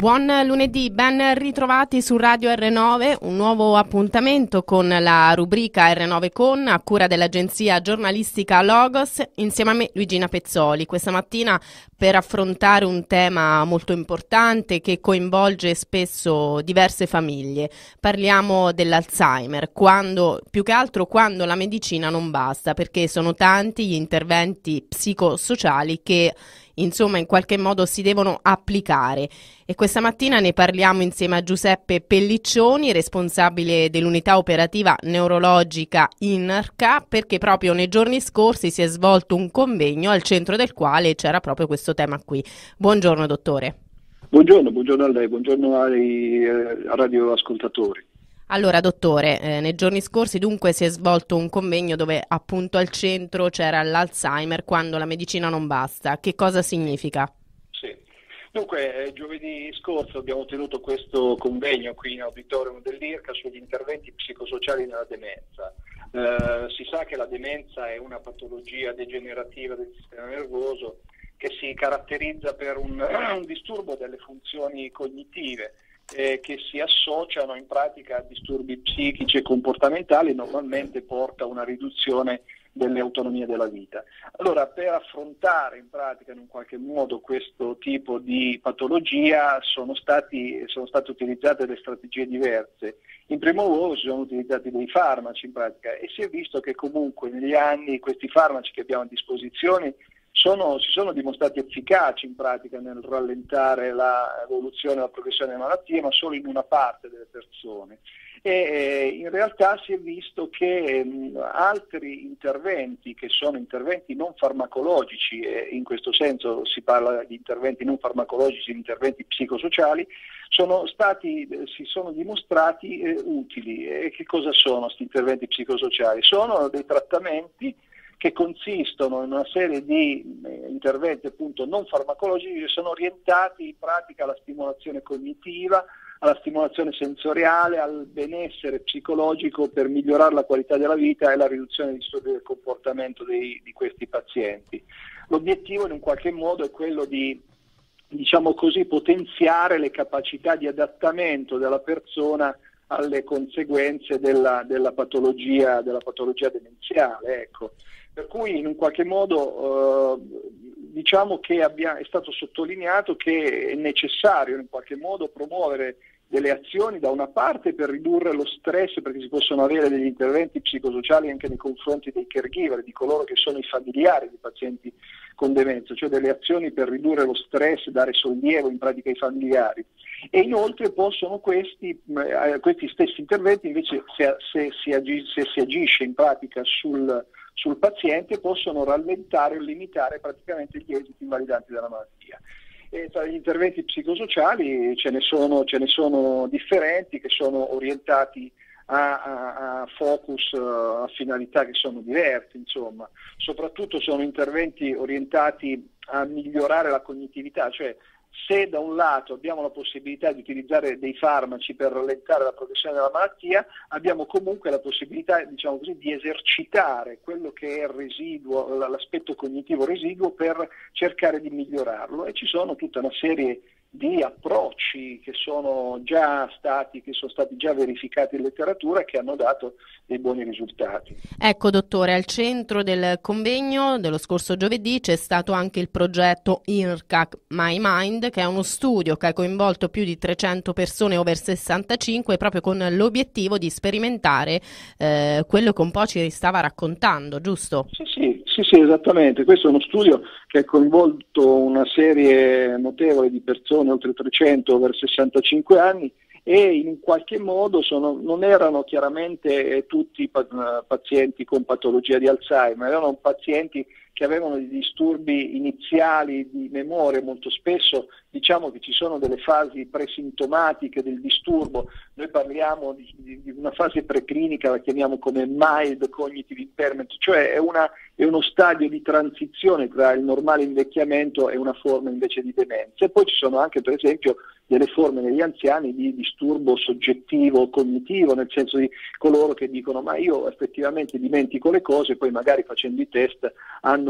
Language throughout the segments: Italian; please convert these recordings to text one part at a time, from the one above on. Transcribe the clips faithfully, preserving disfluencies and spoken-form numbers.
Buon lunedì, ben ritrovati su Radio erre nove, un nuovo appuntamento con la rubrica erre nove Con a cura dell'agenzia giornalistica Logos, insieme a me Luigina Pezzoli. Questa mattina per affrontare un tema molto importante che coinvolge spesso diverse famiglie. Parliamo dell'Alzheimer, quando, più che altro quando la medicina non basta, perché sono tanti gli interventi psicosociali che insomma in qualche modo si devono applicare. E questa mattina ne parliamo insieme a Giuseppe Pelliccioni, responsabile dell'unità operativa neurologica I N R C A, perché proprio nei giorni scorsi si è svolto un convegno al centro del quale c'era proprio questo tema qui. Buongiorno dottore. Buongiorno, buongiorno a lei, buongiorno ai eh, radioascoltatori. Allora dottore, eh, nei giorni scorsi dunque si è svolto un convegno dove appunto al centro c'era l'Alzheimer quando la medicina non basta. Che cosa significa? Sì, dunque eh, giovedì scorso abbiamo tenuto questo convegno qui in auditorium dell'I R C A sugli interventi psicosociali nella demenza. Eh, si sa che la demenza è una patologia degenerativa del sistema nervoso che si caratterizza per un, un disturbo delle funzioni cognitive, Eh, che si associano in pratica a disturbi psichici e comportamentali, normalmente porta a una riduzione dell'autonomia della vita. Allora, per affrontare in pratica in un qualche modo questo tipo di patologia sono stati, sono state utilizzate delle strategie diverse. In primo luogo si sono utilizzati dei farmaci in pratica e si è visto che comunque negli anni questi farmaci che abbiamo a disposizione Sono, si sono dimostrati efficaci in pratica nel rallentare l'evoluzione e la progressione delle malattie, ma solo in una parte delle persone. E eh, in realtà si è visto che mh, altri interventi, che sono interventi non farmacologici, e in questo senso si parla di interventi non farmacologici, di interventi psicosociali, sono stati, eh, si sono dimostrati eh, utili. E che cosa sono questi interventi psicosociali? Sono dei trattamenti che consistono in una serie di eh, interventi appunto non farmacologici che sono orientati in pratica alla stimolazione cognitiva, alla stimolazione sensoriale, al benessere psicologico per migliorare la qualità della vita e la riduzione dei disturbi del comportamento dei, di questi pazienti. L'obiettivo in un qualche modo è quello di, diciamo così, potenziare le capacità di adattamento della persona alle conseguenze della, della patologia, della patologia demenziale, ecco. Per cui in un qualche modo eh, diciamo che abbia, è stato sottolineato che è necessario in qualche modo promuovere delle azioni da una parte per ridurre lo stress, perché si possono avere degli interventi psicosociali anche nei confronti dei caregiver, di coloro che sono i familiari dei pazienti con demenza, cioè delle azioni per ridurre lo stress, dare sollievo in pratica ai familiari. E inoltre possono questi, eh, questi stessi interventi invece se, se, si agisce, se si agisce in pratica sul, sul paziente possono rallentare o limitare praticamente gli esiti invalidanti della malattia. E tra gli interventi psicosociali ce ne sono, ce ne sono differenti che sono orientati a, a, a focus, a finalità che sono diverse, insomma. Soprattutto sono interventi orientati a migliorare la cognitività, cioè se da un lato abbiamo la possibilità di utilizzare dei farmaci per rallentare la progressione della malattia, abbiamo comunque la possibilità, diciamo così, di esercitare quello che è il residuo, l'aspetto cognitivo residuo per cercare di migliorarlo, e ci sono tutta una serie di approcci che sono già stati, che sono stati già verificati in letteratura e che hanno dato dei buoni risultati. Ecco dottore, al centro del convegno dello scorso giovedì c'è stato anche il progetto I N R C A My Mind, che è uno studio che ha coinvolto più di trecento persone over sessantacinque proprio con l'obiettivo di sperimentare eh, quello che un po' ci stava raccontando, giusto? Sì, sì, sì, sì, esattamente. Questo è uno studio che ha coinvolto una serie notevole di persone, oltre trecento over sessantacinque anni, e in qualche modo sono, non erano chiaramente tutti pazienti con patologia di Alzheimer, erano pazienti che avevano dei disturbi iniziali di memoria. Molto spesso diciamo che ci sono delle fasi presintomatiche del disturbo, noi parliamo di, di, di una fase preclinica, la chiamiamo come mild cognitive impairment, cioè è, una, è uno stadio di transizione tra il normale invecchiamento e una forma invece di demenza. E poi ci sono anche per esempio delle forme negli anziani di disturbo soggettivo cognitivo, nel senso di coloro che dicono ma io effettivamente dimentico le cose, poi magari facendo i test hanno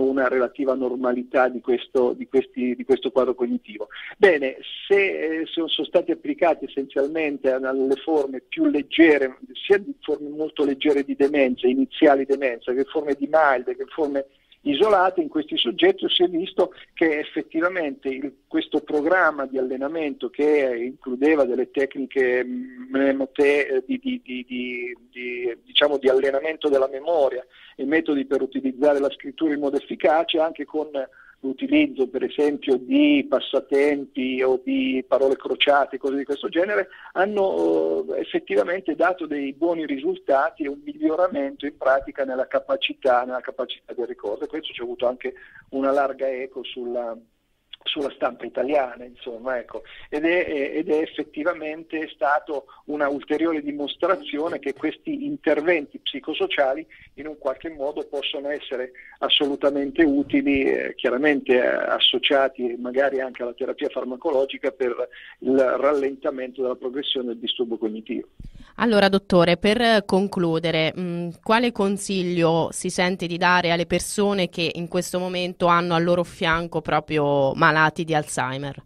hanno una relativa normalità di questo, di questi, di questo quadro cognitivo. Bene, se eh, sono stati applicati essenzialmente alle forme più leggere, sia di forme molto leggere di demenza, iniziali demenza, che forme di mild, che forme isolate, in questi soggetti si è visto che effettivamente il, questo programma di allenamento, che includeva delle tecniche mnemote, di, di, di, di, di, diciamo, di allenamento della memoria e metodi per utilizzare la scrittura in modo efficace, anche con l'utilizzo per esempio di passatempi o di parole crociate, cose di questo genere, hanno eh, effettivamente dato dei buoni risultati e un miglioramento in pratica nella capacità, nella capacità del ricordo. E questo ci ha avuto anche una larga eco sulla, sulla stampa italiana, insomma, ecco. Ed è, ed è effettivamente stato una ulteriore dimostrazione che questi interventi psicosociali in un qualche modo possono essere assolutamente utili, eh, chiaramente eh, associati magari anche alla terapia farmacologica per il rallentamento della progressione del disturbo cognitivo. Allora, dottore, per concludere, mh, quale consiglio si sente di dare alle persone che in questo momento hanno al loro fianco proprio malati di Alzheimer?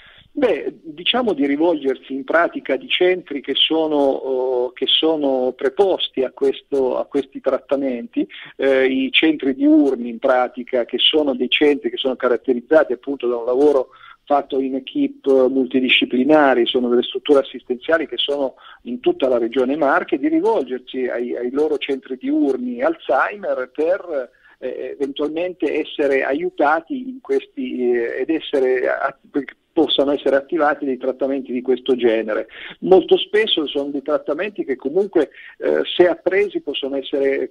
Beh, diciamo di rivolgersi in pratica di centri che sono, oh, che sono preposti a, questo, a questi trattamenti, eh, i centri diurni in pratica, che sono dei centri che sono caratterizzati appunto da un lavoro fatto in equip multidisciplinari, sono delle strutture assistenziali che sono in tutta la regione Marche, di rivolgersi ai, ai loro centri diurni Alzheimer per eh, eventualmente essere aiutati in questi eh, ed essere possano essere attivati dei trattamenti di questo genere. Molto spesso sono dei trattamenti che comunque eh, se appresi possono essere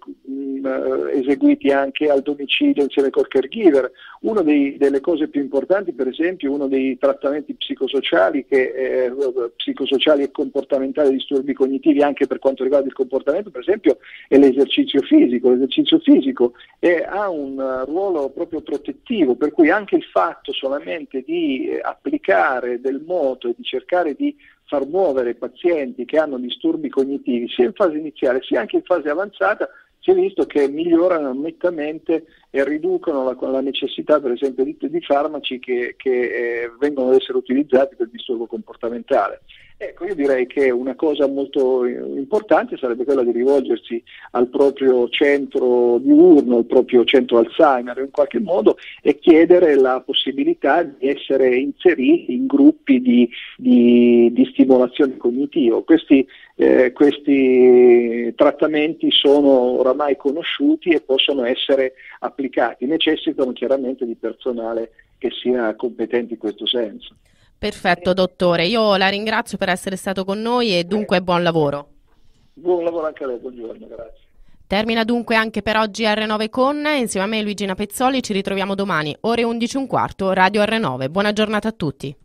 mh, eseguiti anche al domicilio insieme col caregiver. Una delle cose più importanti, per esempio, uno dei trattamenti psicosociali, che, eh, psicosociali e comportamentali di disturbi cognitivi anche per quanto riguarda il comportamento, per esempio, è l'esercizio fisico. L'esercizio fisico è, ha un uh, ruolo proprio protettivo, per cui anche il fatto solamente di eh, applicare del moto e di cercare di far muovere pazienti che hanno disturbi cognitivi sia in fase iniziale sia anche in fase avanzata, si è visto che migliorano nettamente e riducono la, la necessità per esempio di, di farmaci che, che eh, vengono ad essere utilizzati per il disturbo comportamentale. Ecco, io direi che una cosa molto importante sarebbe quella di rivolgersi al proprio centro diurno, al proprio centro Alzheimer in qualche modo, e chiedere la possibilità di essere inseriti in gruppi di, di, di stimolazione cognitiva. Questi, eh, questi trattamenti sono oramai conosciuti e possono essere applicati, necessitano chiaramente di personale che sia competente in questo senso. Perfetto, dottore, io la ringrazio per essere stato con noi e dunque buon lavoro. Buon lavoro anche a lei, buongiorno, grazie. Termina dunque anche per oggi erre nove con, insieme a me Luigina Pezzoli ci ritroviamo domani, ore undici e un quarto, Radio erre nove. Buona giornata a tutti.